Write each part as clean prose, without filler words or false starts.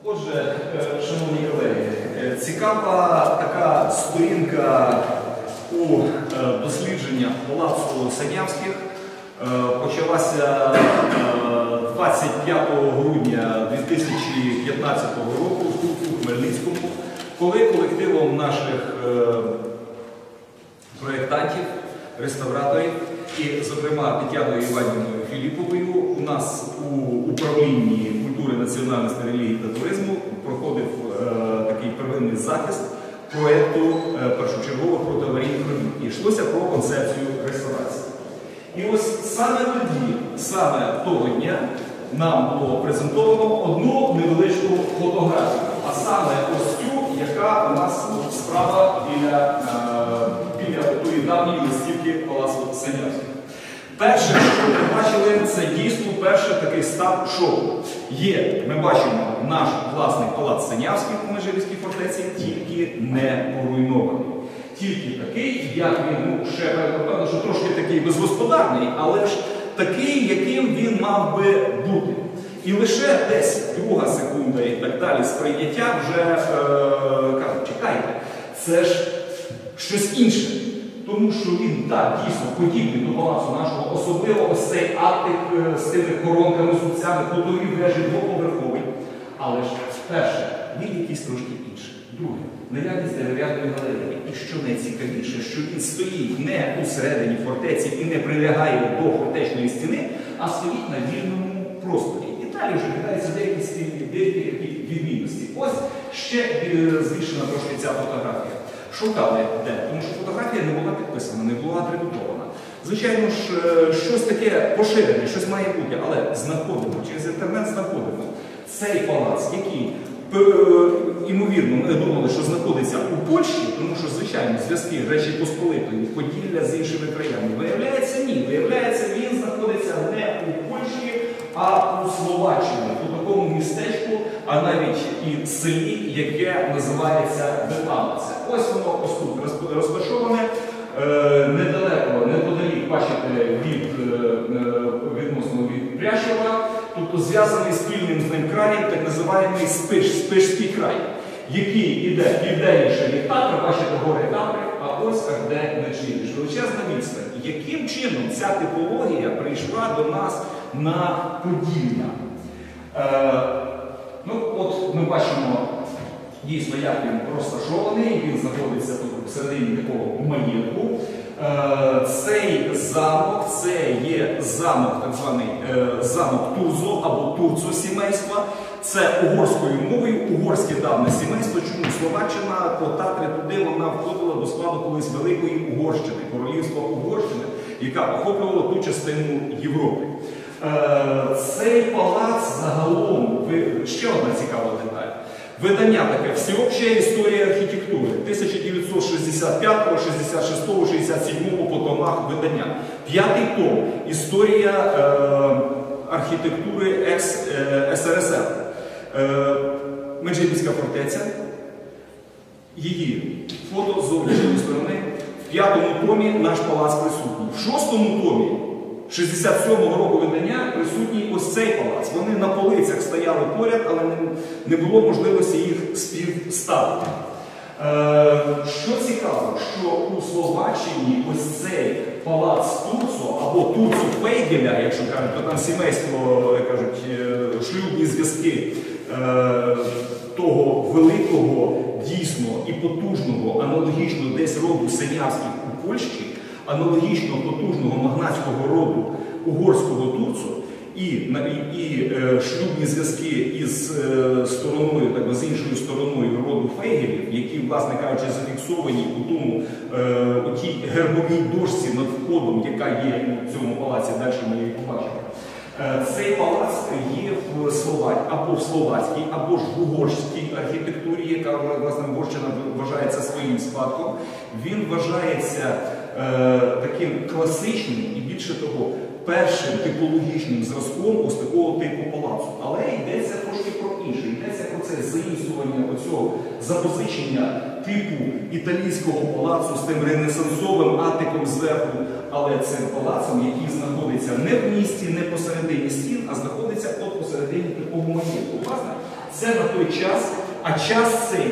Отже, шановні колеги, цікава така сторінка у дослідженнях палацу Синявських почалася 25 грудня 2015 року тут, у Хмельницькому, коли колективом наших проєктантів, реставраторів і, зокрема, Тетяною Іванівною Філіповою у нас у управлінні культури, національності, релігії та туризму проходив такий первинний захист проєкту першочергових протиаварійних робіт. І йшлося про концепцію реставрації. І ось саме тоді, саме того дня, нам було презентовано одну невеличку фотографію, а саме ось цю, яка у нас справа біля тої давньої листівки палацу Синявських. Перше, що ми бачили, це дійсно перший такий старт шоу. Ми бачимо наш власний палац Синявських у Межигірській фортеці, тільки не поруйнований. Тільки такий, як він, ще напевно, що трошки такий безгосподарний, але ж такий, яким він мав би бути. І лише десь друга секунда і так далі сприйняття вже кажуть, чекайте, це ж щось інше. Тому що він так дійсно подібний до палацу нашого, особливо ось цей атик з тими коронками, зубцями, ходові вежі, двоповерховий. Але ж перше, він якийсь трошки інший. Друге, наявність дерев'яної галереї. І що найцікавіше, що він стоїть не у середині фортеці і не прилягає до фортечної стіни, а стоїть на вільному просторі. І далі вже відбуваються деякі відмінності. Ось ще збільшена трошки ця фотографія. Шукали де, тому що фотографія не була підписана, не була атрибутована. Звичайно ж, щось таке поширене, щось має бути, але знаходимо, через інтернет знаходимо цей палац, який, ймовірно, ми думали, що знаходиться у Польщі, тому що, звичайно, зв'язки Речі Посполитої, Поділля з іншими краями. Виявляється, ні. Виявляється, він знаходиться не у Польщі, а у Словаччині, у такому містечку, а навіть і селі, яке називається Бетановце. Ось воно ось тут розташоване, недалеко, неподалік, бачите, відносно від Прящева, тобто зв'язаний спільним з ним краєм, так називаємий Спишський край, який йде південніше від Татри, бачите, гори Татри, а ось аж де Нечиїш. Величезна відстань. Яким чином ця типологія прийшла до нас на Поділля? От ми бачимо дійсно, як він розташований, він знаходиться тут всередині такого маєтку. Цей замок, це є замок, так званий замок Турзо або Турцо сімейства. Це угорською мовою, угорське давне сімейство. Чому? Словаччина по Татрі туди вона входила до складу колись Великої Угорщини, королівства Угорщини, яка охоплювала ту частину Європи. Цей палац загалом, ще одна цікава деталь. Видання таке «Всеобща історія архітектури» 1965, 66, 67 по томах видання. 5-й том «Історія архітектури екс-СРСР». Меджибіська фортеця, її фото з зовнішньої сторони. В 5-му томі наш палац присутній. В 6-му томі 67-го року видання присутній ось цей палац. Вони на полицях стояли поряд, але не було можливості їх співставити. Що цікаво, що у Словаччині ось цей палац Турцо, або Турцо Фейгеля, якщо кажуть, то там сімейство, як кажуть, шлюбні зв'язки того великого, дійсно і потужного, аналогічно десь роду Синявських у Польщі, аналогічно потужного магнатського роду угорського Турцо і шлюбні зв'язки із стороною, так з іншою стороною роду Фейгелів, які, власне кажучи, зафіксовані у тій гербовій дошці над входом, яка є у цьому палаці, далі ми її побачимо. Цей палац є в або в словацькій, або ж в угорській архітектурі, яка, власне, Угорщина вважається своїм спадком. Він вважається таким класичним і, більше того, першим типологічним зразком ось такого типу палацу. Але йдеться трошки про інше. Йдеться про це заїздування, оцього запозичення типу італійського палацу з тим ренесансовим атиком зверху, але цим палацом, який знаходиться не в місті, не посередині стін, а знаходиться от посередині такого маєтку. Власне, Це на той час, а час цей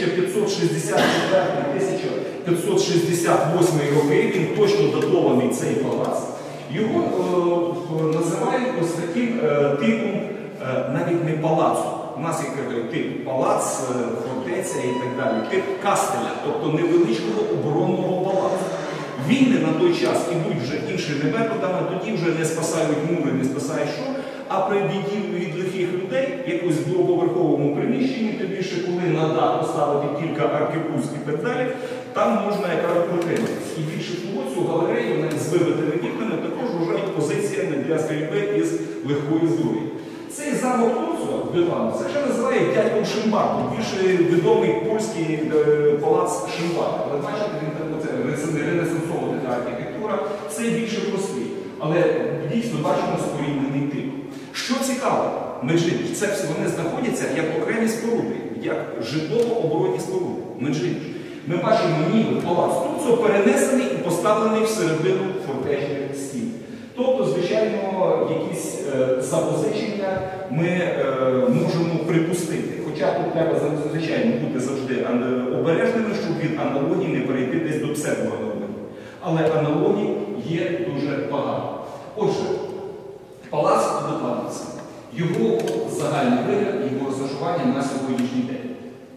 1564-1568 роки, він точно датований цей палац. Його називають ось таким типом, навіть не палацу. У нас є тип палац, фортеця і так далі, тип кастеля, тобто невеличкого оборонного палацу. Війни на той час ідуть вже іншими методами, тоді вже не спасають мури, не спасають що, а при біді від лихих людей, якось в двоповерховому приміщенні, тобі ще коли на дах поставити кілька аркебуз і так далі, там можна якраз протриматися. І більше того, цю галерею навіть з вибитими вікнами також вважають позиціями для стрільби із легкої зброї. Цей замок Турцова в Бетлану, це ще називають дядьком Шимбартом, більше відомий польський палац Шимбарта. Ви бачите, це ренесансова така архітектура, це більше простий. Але дійсно бачимо споріднений тип. Що цікаво, Меджліж, це все вони знаходяться як окремі споруди, як житлово-оборонні споруди. Меджліж. Ми бачимо ніби палац Турцова перенесений і поставлений всередину фортечних стін. Тобто, звичайно, якісь запозичення ми можемо припустити. Хоча тут треба, звичайно, бути завжди обережними, щоб від аналогії не перейти десь до псевдоаналогії. Але аналогій є дуже багато. Отже, палац Бетлановця, його загальний вигляд, його розташування на сьогоднішній день.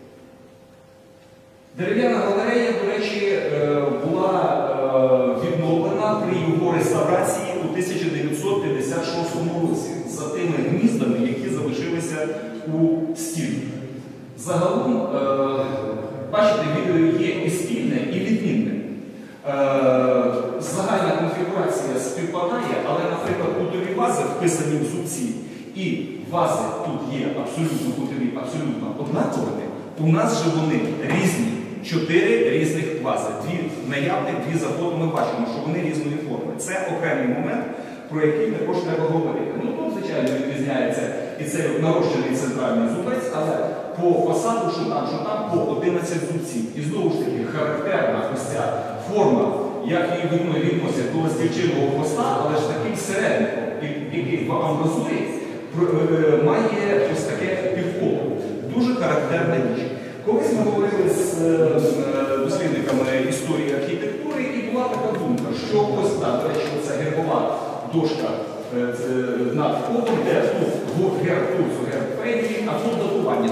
Дерев'яна галерея, до речі, була відновлена при його реставрації у 1956 році за тими гніздами, які залишилися у стінах. Загалом, бачите, є і спільне, і відмінне. Загальна конфігурація співпадає, але, наприклад, кутові вази вписані в зубці, і вази тут є абсолютно кутові, абсолютно однаковими, у нас же вони різні. 4 різних вази. Дві наявних, дві заходу. Ми бачимо, що вони різної форми. Це окремий момент, про який також треба говорити. Ну, тут, звичайно, відрізняється і цей нарощений центральний зубець, але по фасаду, що там по 11 зубців. І знову ж таки, характерна ось ця форма, як її відносять до ластівчиного хвоста, але ж таким середником, який в амбразурі має ось таке півколо. Дуже характерна річ. Колись ми говорили з дослідниками історії архітектури, і була така думка, що ось так, до речі, це гербова дошка над входом, де тут герб Турцу, герб Фейгії, а тут датування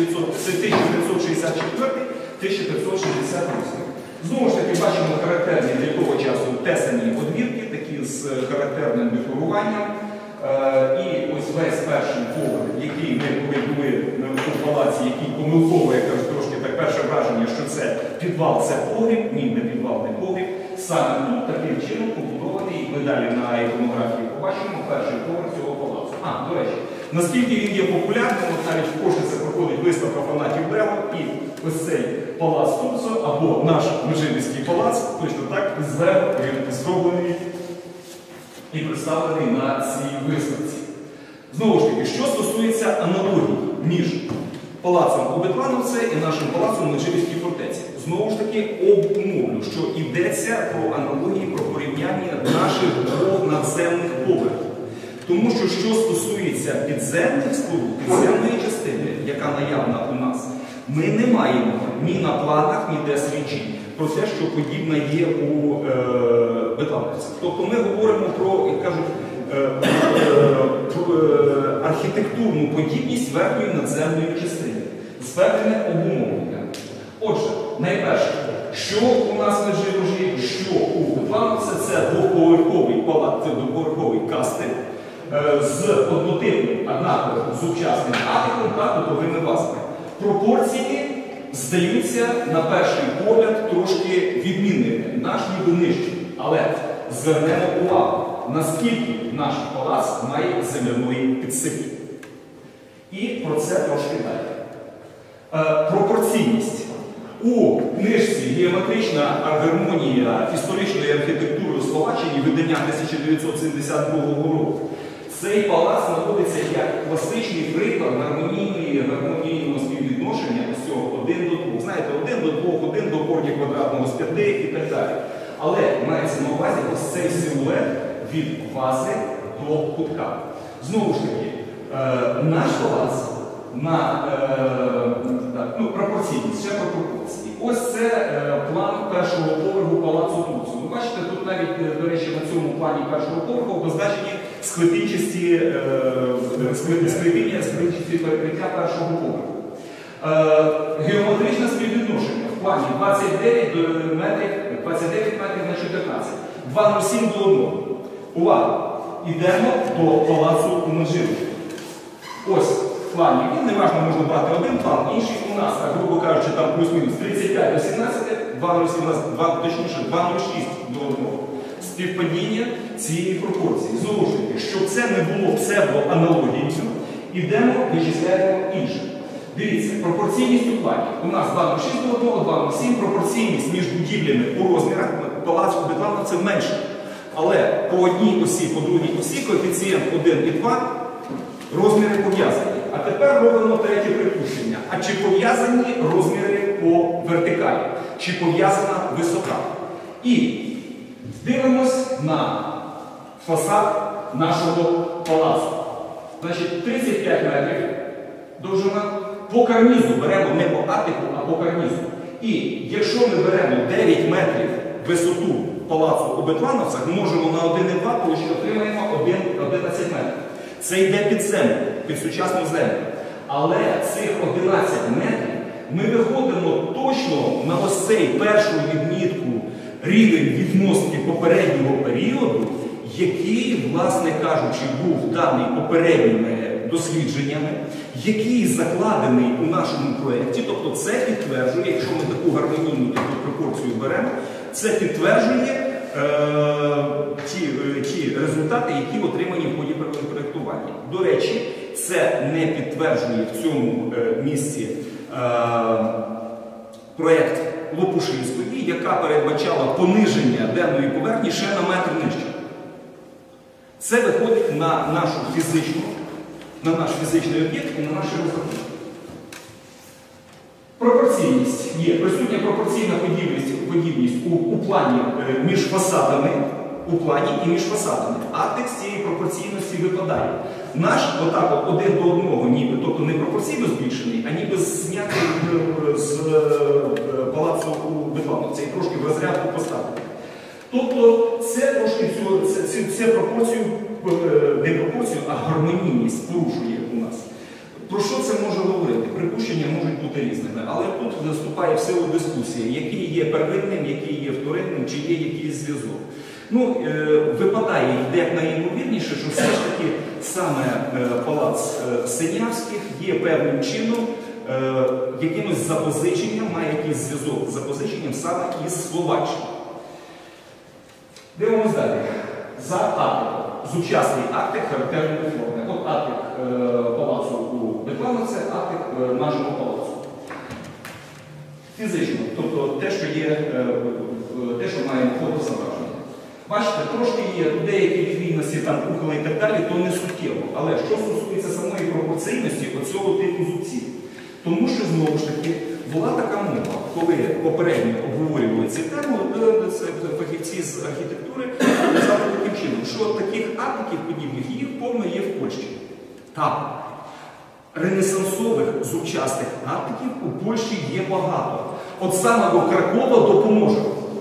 1964-1568. Знову ж таки, бачимо характерні для того часу тесані одвірки, такі з характерним декоруванням. І ось весь перший поверх, який ми коли були у палаці, який помилково, я кажу, трошки так перше враження, що це підвал, це погріб, ні, не підвал, не погріб. Саме тут таким чином побудований, ми далі на іконографії побачимо перший поверх цього палацу. До речі, наскільки він є популярним, от навіть в Кошице проходить виставка фанатів Лева, і ось цей палац Турцова, або наш Меджліжський палац, точно так, з Лева, він зроблений і представлений на цій виставці. Знову ж таки, що стосується аналогій між палацом у Бетлановці і нашим палацом у Меджліжській фортеці. Знову ж таки, обумовлю, що йдеться про аналогії, про порівняння наших двох надземних поверхів. Тому що, що стосується підземних споруд, підземної частини, яка наявна у нас, ми не маємо ні на планах, ніде свідчень про те, що подібне є у Бетлановці. Тобто ми говоримо про, як кажуть, архітектурну подібність верхньої надземної частини з певними обумовленнями. Отже, найперше, що у нас в Меджліжі, що у Бетлановці, це двоповерховий палац, це двоповерховий кастель з однотипним, однаковим зубчастим атиком та кутовими вазами. Пропорції здаються на перший погляд трошки відмінними, наш ніби нижчий. Але звернемо увагу, наскільки наш палац має земляної підсипки. І про це трошки далі. Пропорційність. У книжці «Геометрична гармонія історичної архітектури у Словаччині» видання 1972 року. Цей палац знаходиться як класичний приклад гармонійного співвідношення ось цього 1 до 2. Знаєте, 1 до 2, 1 до корня квадратного з 5 і так далі. Але мається на увазі ось цей силует від вази до кутка. Знову ж таки, наш палац пропорційність, ще про пропорції. Ось це план першого поверху Палацу Турцу. Ви бачите, тут навіть, до речі, на цьому плані першого поверху обозначені склепінчасті перекриття першого поверху. Геометричне співвідношення в плані 29 метрів на 14, 2,07 до 1. Увага! Йдемо до Палацу Менжируш. Ось в плані, він не важливо, можна брати один план, інший у нас, так, грубо кажучи, там плюс-мінус 35 до 17, 2,06 до 1. Співпадіння цієї пропорції. Знову ж таки, щоб це не було псевдоаналогією, ідемо, вичисляємо інше. Дивіться, пропорційність у плані. У нас 2,06 до 1, 2,07, пропорційність між будівлями у розмірах Палацу Бетлановців менше. Але по одній осі, по другій осі коефіцієнт 1 і 2 розміри пов'язані. А тепер робимо третє припущення. А чи пов'язані розміри по вертикалі? Чи пов'язана висота? І дивимось на фасад нашого палацу. Значить, 35 метрів довжина. По карнізу беремо не по атику, а по карнізу. І якщо ми беремо 9 метрів висоту палацу у Бетлановцях, множимо на 1,2, то отримаємо 11 метрів. Це йде під землю, під сучасну землю. Але цих 11 метрів ми виходимо точно на ось цей першу відмітку рівень відноски попереднього періоду, який, власне кажучи, був даний попередніми дослідженнями, який закладений у нашому проєкті. Тобто це підтверджує, якщо ми таку гармонійну пропорцію беремо, це підтверджує ті результати, які отримані в ході проєктування. До речі, це не підтверджує в цьому місці проєкт Лопушинської, яка передбачала пониження денної поверхні ще на метр нижче. Це виходить на наш фізичний об'єкт і на наші розрахунки. Пропорційність є. Присутня пропорційна подібність у плані між фасадами, у плані і між фасадами. Атик з цієї пропорційності випадає. Наш отак один до одного, ніби, тобто не пропорційно збільшений, а ніби знятий з палацу у Бетлановцях, трошки в розрядку поставити. Тобто це трошки цю пропорцію, не пропорцію, а гармонійність порушує у нас. Про що це може говорити? Припущення можуть бути різними, але тут вступає в силу дискусія, який є первинним, який є вторинним, чи є якийсь зв'язок. Випадає, як найімовірніше, що все ж таки саме палац Синявських є певним чином якимось запозиченням, має якийсь зв'язок з запозиченням саме із Словаччини. Дивимось далі. За атиком. Сучасний атик характерної форми. От атик палацу у Бетлановцях, атик нашого палацу. Фізично, тобто те, що маємо фотозображення. Бачите, трошки є деякі відмінності, там кухоли і так далі, то не суттєво. Але що стосується самої пропорційності оцього типу зубців? Тому що, знову ж таки, була така мова, коли попередньо обговорювали цю тему, фахівці з архітектури казали таким чином, що таких атиків подібних їх повно є в Польщі. Так, ренесансових зубчастих атиків у Польщі є багато. От саме до Кракова допоможе.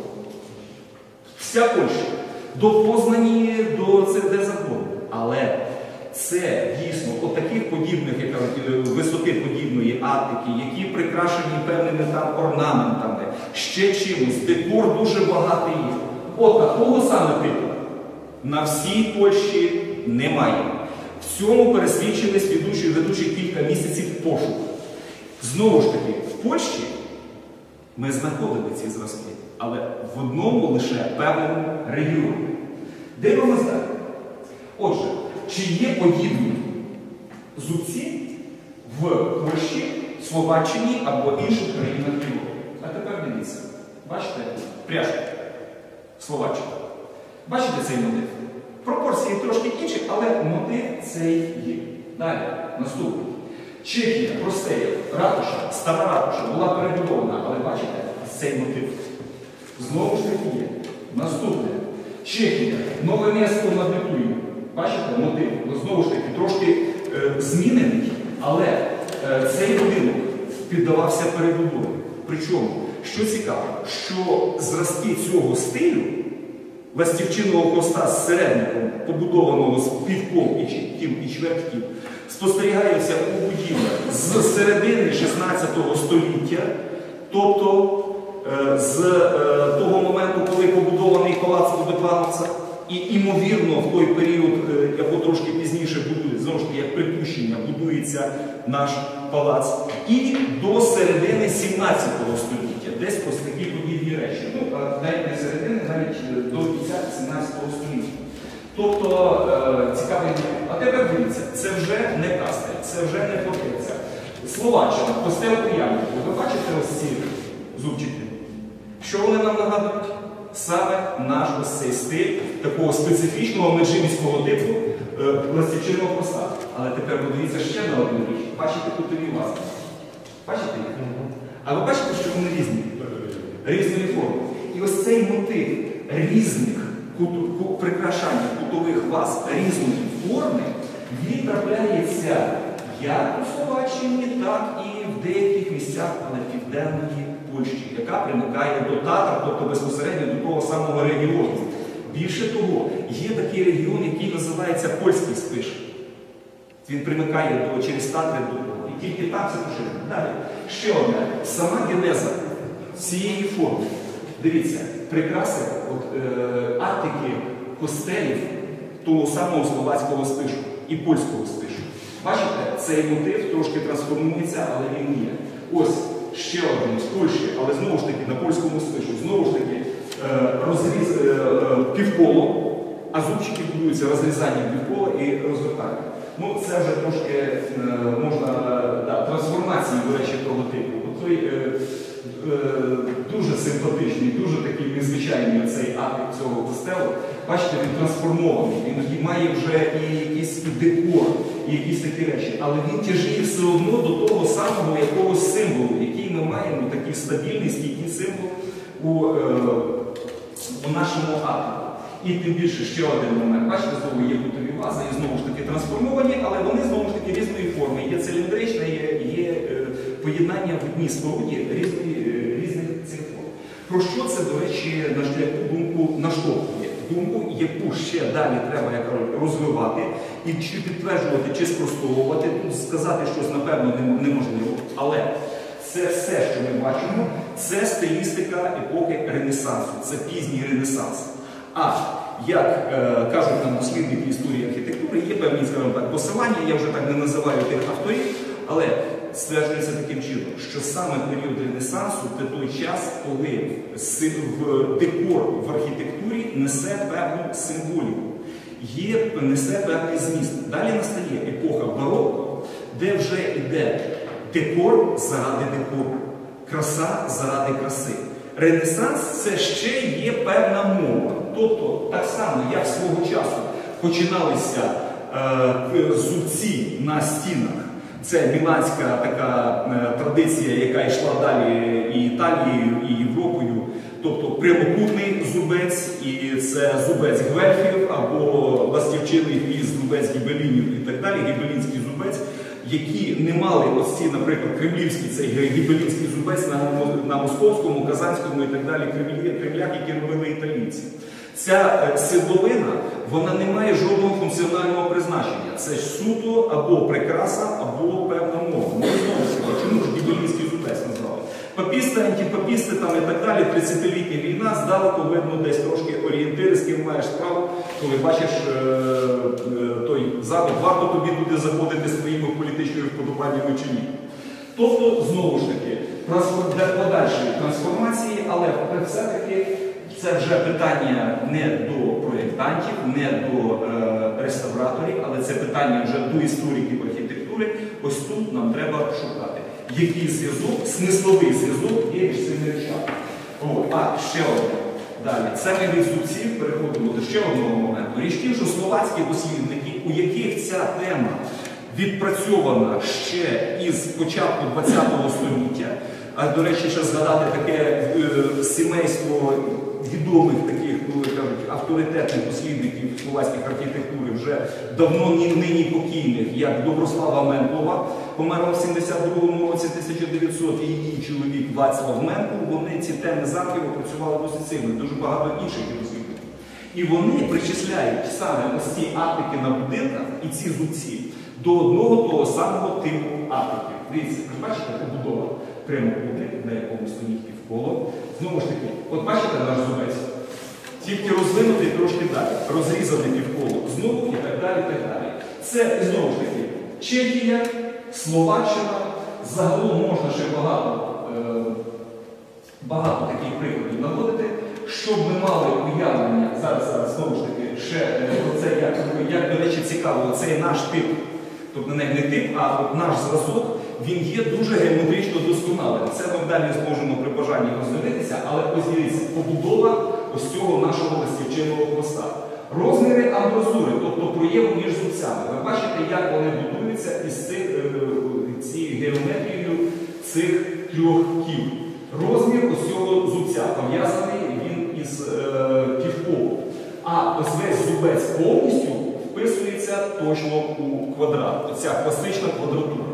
Вся Польща. До Познані, до де завгодно. Але це дійсно от таких подібних, як кажуть, висоти подібної атики, які прикрашені певними там орнаментами, ще чимось, декор дуже багатий є. От такого саме типу на всій Польщі немає. В цьому пересвідчились ведучі кілька місяців пошуку. Знову ж таки, в Польщі ми знаходили ці зразки, але в одному лише певному регіоні. Дивимось далі. Отже, чи є подібні зубці в Польщі, Словаччині або інших країнах Європи? А тепер дивіться. Бачите? Пряжка. Словаччина. Бачите цей мотив? Пропорції трошки інші, але мотив цей є. Далі. Наступний. Чехія, Простея, ратуша, стара ратуша була перебудована, але бачите цей мотив? Знову ж таки є. Наступне. Чехія. Нове місто над Литвою. Бачите, мотив, знову ж таки, трошки змінений, але цей будинок піддавався перебудові. Причому, що цікаво, що зразки цього стилю ластівчиного хоста з середником, побудованого з півком і чвертків, спостерігаються у будівлях з середини 16 століття, тобто з того моменту, коли побудований палац Водоплановця, і, ймовірно, в той період, або трошки пізніше будується, знову ж таки, як припущення, будується наш палац, і до середини 17 століття, десь ось такі подібні речі. Ну, навіть не середини, навіть до кінця 17 століття. Тобто, цікавий день. А тепер дивіться, це вже не кастель, це вже не фортеця. Словаччина, костел у Ямнику. Ви бачите ось ці зубчики? Що вони нам нагадують? Саме наш ось цей стиль такого специфічного меджибіського типу ластівчиного хоста. Але тепер подивіться ще на одну річ. Бачите кутові вази? Бачите їх? А ви бачите, що вони різні? Різної форми. І ось цей мотив різних прикрашання кутових ваз різної форми, він трапляється як у Словаччині, так і в деяких місцях, але південної Польщі, яка примикає до Татар, тобто безпосередньо до того самого регіону. Більше того, є такий регіон, який називається Польський Спиш. Він примикає через Татри до того. І тільки там це поширено. Далі. Ще одне. Сама генеза цієї форми. Дивіться, прикраси артики костелів того самого словацького спишу і польського спишу. Бачите, цей мотив трошки трансформується, але він є. Ось ще один з Польщі, але знову ж таки на польському спишу. Знову ж таки розріз півколо, а зубчики будуються розрізанням півкола і розвертанням. Ну, це вже трошки можна, трансформації, до речі, того типу. Той дуже симпатичний, дуже такий незвичайний цей артик цього костелу. Бачите, він трансформований, він має вже і якийсь декор, і якісь такі речі, але він тяжіє все одно до того самого якогось символу, який ми маємо, такий стабільний, стійкий символ у нашому артику. І тим більше ще один момент. Бачите, знову є кутові вази, і знову ж таки трансформовані, але вони знову ж таки різної форми. Є циліндричне, є поєднання в одній споруді різних цих форм. Про що це, до речі, на шляху думку наштовхує? Думку, яку ще далі треба розвивати, і чи підтверджувати, чи спростовувати, сказати щось, напевно, неможливо. Але це все, що ми бачимо, це стилістика епохи Ренесансу, це пізній Ренесанс. А як кажуть нам дослідники історії архітектури, є певні, скажімо так, посилання, я вже так не називаю тих авторів, але стверджується таким чином, що саме період Ренесансу – це той час, коли декор в архітектурі несе певну символіку, несе певний зміст. Далі настає епоха бароко, де вже йде декор заради декору, краса заради краси. Ренесанс – це ще є певна мова. Тобто, так само, як свого часу починалися зубці на стінах, це міланська така традиція, яка йшла далі і Італією, і Європою, тобто прямокутний зубець, і це зубець гвельфів, або ластівчиний гвізд, зубець гібелінів і так далі, гібелінський зубець, які не мали ось ці, наприклад, кремлівський, цей гібелінський зубець на московському, казанському і так далі кремлях, які робили італійці. Ця свердловина, вона не має жодного функціонального призначення. Це суто або прикраса, або певна мова. Ну, знову ж таки, чому ж гібелінський зубець назвали? Папісти, антипапісти там і так далі, 30-літня війна, здалеку видно десь трошки орієнтири, з ким маєш справу, коли бачиш той запит, варто тобі туди заходити з твоїми політичними вподобаннями чи ні. Тобто, знову ж таки, для подальшої трансформації, але все-таки це вже питання не до проєктантів, не до реставраторів, але це питання вже до істориків архітектури. Ось тут нам треба шукати, який зв'язок, смисловий зв'язок є між цими речами. А ще одне. Далі. Це ми від зубців переходимо до ще одного моменту. Річ тим, що словацькі дослідники, у яких ця тема відпрацьована ще із початку ХХ століття, а, до речі, ще згадати таке сімейство відомих таких кажуть, авторитетних дослідників словацьких архітектури, вже давно нині покійних, як Доброслава Менкова, померла в 72-му році 1900, і її чоловік Вацлав Менков, вони ці теми замків опрацювали досить сильно, дуже багато інших дослідників. І вони причисляють саме ось ці атики на будинках і ці зубці до одного того самого типу атиків. Дивіться, ви бачите, побудова прямокутник, на якому стоїть півколо. Знову ж таки, от бачите наш зубець? Тільки розвинутий трошки далі, розрізаний півколо, знову і так далі, і так далі. Це, знову ж таки, Чехія, Словаччина, загалом можна ще багато таких прикладів наводити, щоб ми мали уявлення, зараз знову ж таки, ще про це, як, до речі, цікаво, цей наш тип, тобто не тип, а от наш зразок, він є дуже геометрично досконалим. Це ми далі зможемо при бажанні роздивитися, але ось дивіться, побудова ось цього нашого ластівчиного хвоста. Розміри амбразури, тобто проєму між зубцями. Ви бачите, як вони будуються із цією геометрією цих трьох кіл. Розмір ось цього зубця пов'язаний він із півколом. А ось весь зубець повністю вписується точно у квадрат. Оця класична квадратура.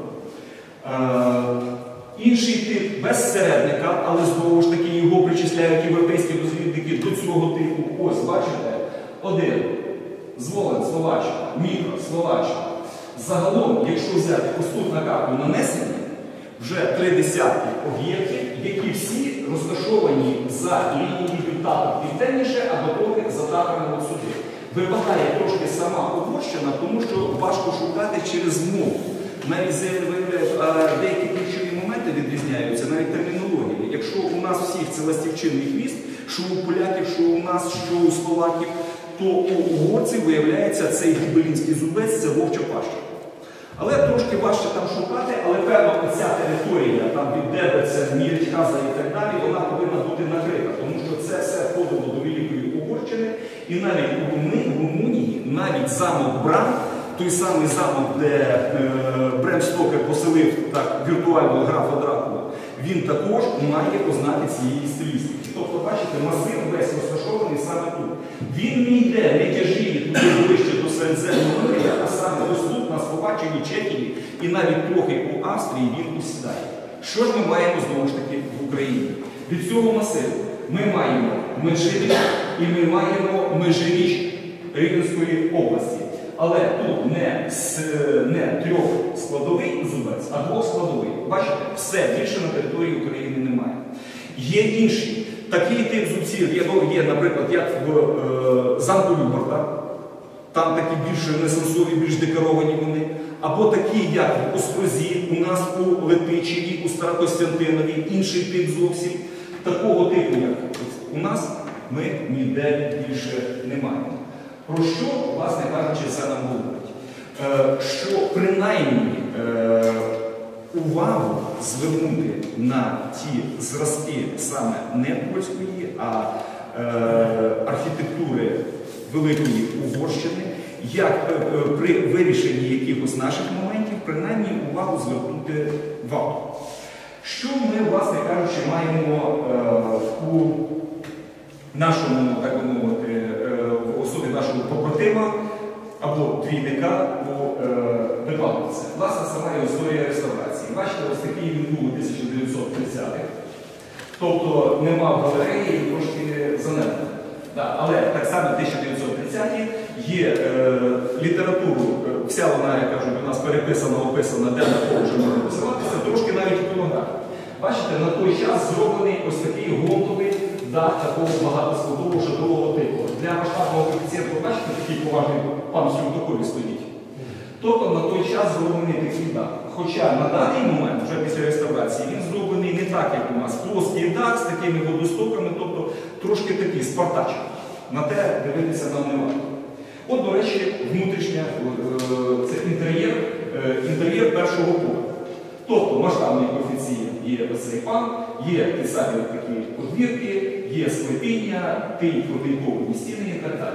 Інший тип без середника, але знову ж таки його причисляють європейські дослідники до цього типу. Ось, бачите, один. Зvolен, Словаччина, Мікро, Словаччина. Загалом, якщо взяти ось тут на карту нанесені, вже 3 десятки об'єктів, які всі розташовані за лінією татар південніше або трохи за татарами от сюди. Випадає трошки сама Угорщина, тому що важко шукати через мову. Навіть деякі ключові моменти відрізняються, навіть термінології. Якщо у нас всіх це ластівчинний хвіст, що у поляків, що у нас, що у словаків, то у угорців виявляється цей гібелінський зубець, це вовча паща. Але трошки важче там шукати, але певно ця територія, там від Дебреця, Мірчаза і так далі, вона повинна бути накрита, тому що це все входило до Великої Угорщини, і навіть у Румунії, навіть замок Бран, той самий замок, де Брем Стокер поселив так віртуального графа Дракула, він також має ознаки цієї стилістики. Тобто, бачите, масив весь розташований саме тут. Він не йде, не тяжіє туди ближче до Середземного моря, а саме ось тут, на Словаччині, Чехії і навіть трохи у Австрії він усідає. Що ж ми маємо знову ж таки в Україні? Від цього масиву ми маємо Меджиріч і ми маємо Межиріч Рівненської області. Але тут не трьохскладовий зубець, а двохскладовий. Бачите, все, більше на території України немає. Є інші. Такий тип зубців є, наприклад, як в замку Любарта. Там такі більш несенсові, більш декоровані вони. Або такі, як в Острозі, у нас у Летичеві, у Старокостянтинові, інший тип зовсім. Такого типу, як у нас, ми ніде більше не маємо. Про що, власне кажучи, це нам говорить? Що принаймні увагу звернути на ті зразки саме не польської, а архітектури Великої Угорщини, як при вирішенні якихось наших моментів, принаймні увагу звернути варто. Що ми, власне кажучи, маємо у нашому, так би мовити, в особі нашого побратима або двійника у Бетлановці. Власне, сама історія реставрації. Бачите, ось такий він був у 1930-х. Тобто не мав галереї і трошки занедбаний. Да, але так само 1930-ті є літературу, вся вона, як кажуть, у нас переписана, описана, де на кого вже можна посилатися, трошки навіть іконографії. Бачите, на той час зроблений ось такий гонтовий дах такого багатоскладового шатрового типу. Для масштабного коефіцієнту, бачите, такий поважний пан в Сюртокові стоїть. Тобто на той час зроблений такий дах. Хоча на даний момент, вже після реставрації, він зроблений не так, як у нас. Плоский дах з такими водостоками, тобто трошки такий спартачний. На те дивитися нам не варто. От, до речі, внутрішня, це інтер'єр першого поверху. Тобто масштабний коефіцієнт є оцей пан, є ті самі такі подвірки, є склепіння, протиповні стіни і так далі.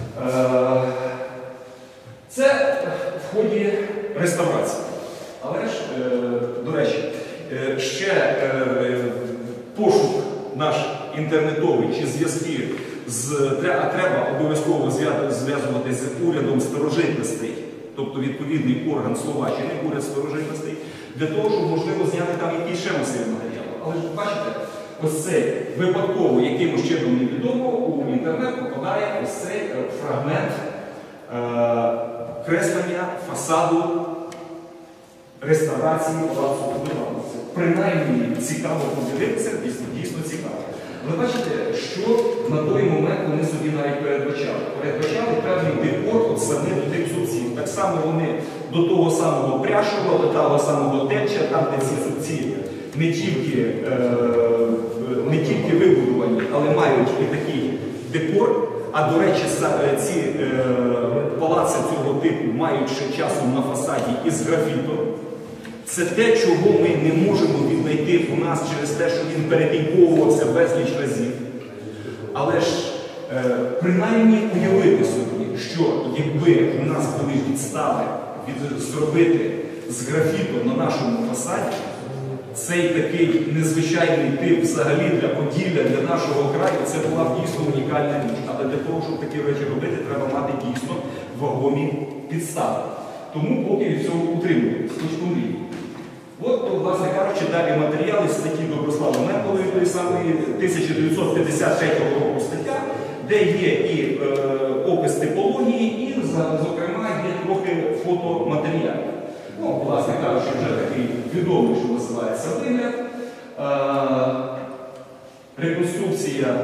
Це в ході реставрації. Але ж, до речі, ще пошук наш інтернетовий чи зв'язки треба обов'язково зв'язуватися з урядом старожитностей, тобто відповідний орган Словаччини, уряд старожитностей, для того, щоб можливо зняти там якісь ще масивні матеріали. Але ж бачите, ось цей випадково, якимось чином невідомо, у інтернет попадає ось цей фрагмент креслення фасаду реставрації палацу Побудованців. Принаймні цікаво подивитися, дійсно цікаво. Ви бачите, що на той момент вони собі навіть передбачали. Передбачали певний декор от саме до тих зубців. Так само вони до того самого Пряшова, до того самого Теча, там де ці зубці не тільки вибудовані, але мають і такий декор. А до речі, ці палаци цього типу мають ще часом на фасаді із графіту. Це те, чого ми не можемо віднайти у нас через те, що він перетіньковувався безліч разів. Але ж принаймні уявити собі, що якби у нас були підстави зробити з графіту на нашому фасаді, цей такий незвичайний тип взагалі для Поділля, для нашого краю, це була б дійсно унікальна річ. Але для того, щоб такі речі робити, треба мати дійсно вагомі підстави. Тому поки від цього утримуємося, хоч помріємо. От, власне кажучи, далі матеріали статті Доброслави Меркової, той самий 1953 року стаття, де є і опис типології, і, зокрема, є трохи фотоматеріалів. Ну, власне кажучи, вже такий відомий, що називається вигляд. Реконструкція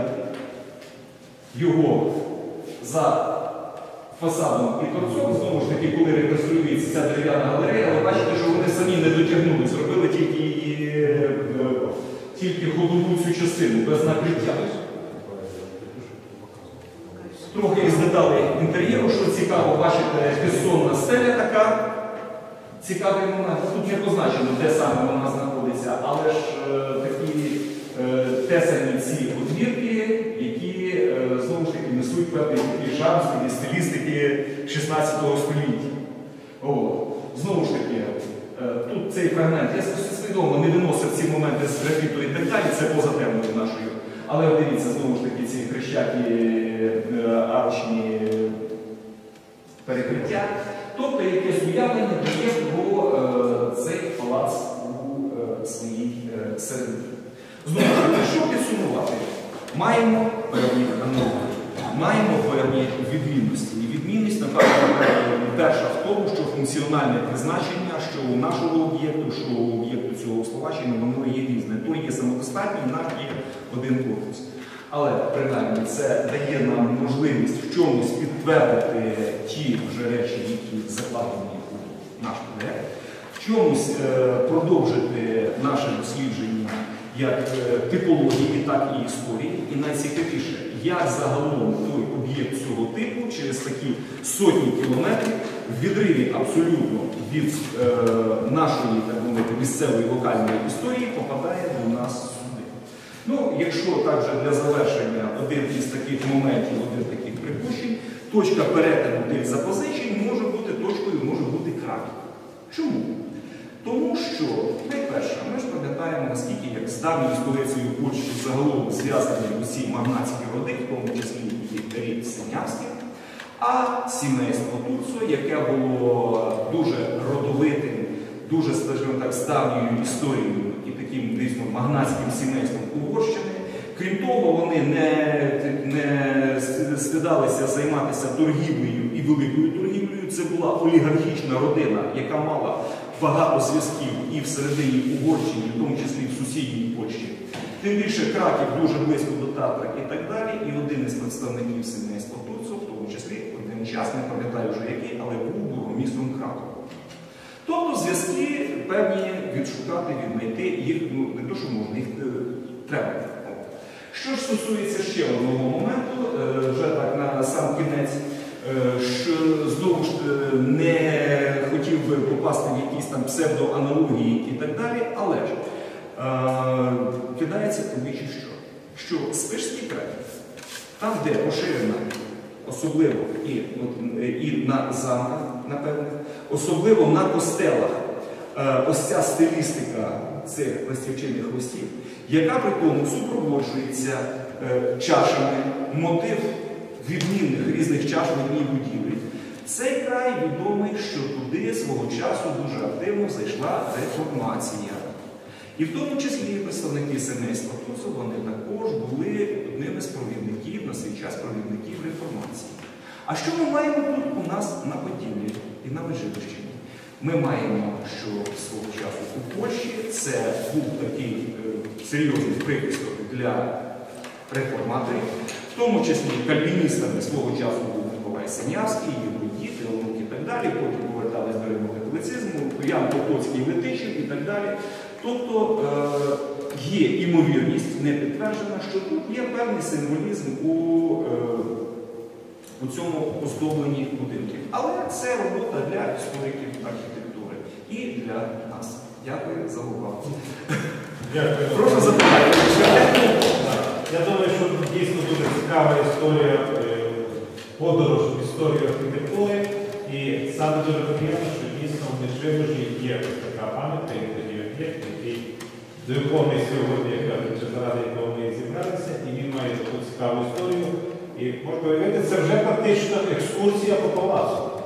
його за фасадом і торцом, знову ж таки, коли реконструюється ця дерев'яна галерея, але бачите, що вони самі не дотягнули, зробили тільки ходову цю частину, без накриття. Трохи із деталей інтер'єру, що цікаво, бачите, безсонна стеля така. Цікавий момент. Тут не позначено, де саме вона знаходиться, але ж такі тесані ці подвірки, які, знову ж таки, несуть певний такий шарм стилістики 16 століття. Знову ж таки, тут цей фрагмент, я свідомо не виносив ці моменти з графіту і так далі, це поза темою нашою. Але дивіться, знову ж таки, ці хрещаті арочні перекриття. Тобто якесь уявлення дає про цей палац у своїй середині. Знову ж таки, що підсумувати? Маємо певні аналогії, маємо певні відмінності. І відмінність, напевно, перша в тому, що функціональне призначення, що у нашого об'єкту, що у об'єкту цього Словаччини, воно є різне. Той є самодостатній, наш є один корпус. Але, принаймні, це дає нам можливість в чомусь підтвердити ті вже речі, які закладені у наш проєкт, в чомусь продовжити наше дослідження як типології, так і історії. І найцікавіше, як загалом той об'єкт цього типу через такі сотні кілометрів в відриві абсолютно від нашої, так мовити, місцевої локальної історії попадає до нас сюди. Ну, якщо також для завершення один із таких моментів, один таких припущень, точка перетину тих запозичень може бути точкою, може бути Краків. Чому? Тому що, найперше, ми ж пам'ятаємо, наскільки як з давньою столицею Польщі загалом зв'язані усі магнатські роди, в тому числі і рід Синявський, а сімейство Турцо, яке було дуже родовитим, дуже, скажімо так, з давньою історією і таким дійсно магнатським сімейством Угорщини. Крім того, вони не стидалися займатися торгівлею і великою торгівлею. Це була олігархічна родина, яка мала багато зв'язків і всередині Угорщини, в тому числі в сусідній Польщі. Тим більше Краків дуже близько до Татра і так далі. І один із представників сімейства Турцов, в тому числі один час, не пам'ятаю вже який, але був бургомістром Кракова. Тобто зв'язки певні відшукати, віднайти, їх, ну, не то, що можна, їх треба. Що ж стосується ще одного моменту, вже так на сам кінець, що знову ж не хотів би попасти в якісь там псевдоаналогії і так далі, але ж кидається в вічі що Спишський край, там, де поширена, особливо і на замках, напевне, особливо на костелах, ось ця стилістика цих пластівчиних хвостів, яка при тому супроводжується чашами, мотив відмінних різних чаш в одній будівлі. Цей край відомий, що туди свого часу дуже активно зайшла реформація. І в тому числі представники семейства Туцу, вони також були одними з провідників, на свій час провідників реформації. А що ми маємо тут у нас на Поділлі і на Межигірщині? Ми маємо, що свого часу у Польщі це був такий серйозний прихисток для реформаторів, в тому числі кальвіністами свого часу був Миколай Синявський, його діти, онуки і так далі, потім повертались до римокатолицизму, Ян Потоцький, Летичів і так далі. Тобто є імовірність, не підтверджена, що тут є певний символізм у цьому оздобленні будинків. Але це робота для істориків архітектури і для нас. Дякую за увагу. Дякую. Прошу запитати. Я думаю, що дійсно дуже цікава історія, подорож в історію архітектури. І саме дуже приємно, що дійсно в Межигір'ї є така пам'ятка, і такий об'єкт, який духовний сьогодні, як кажуть, заради якого ми зібралися, і він має таку цікаву історію. І можна уявити, це вже практично екскурсія по палацу.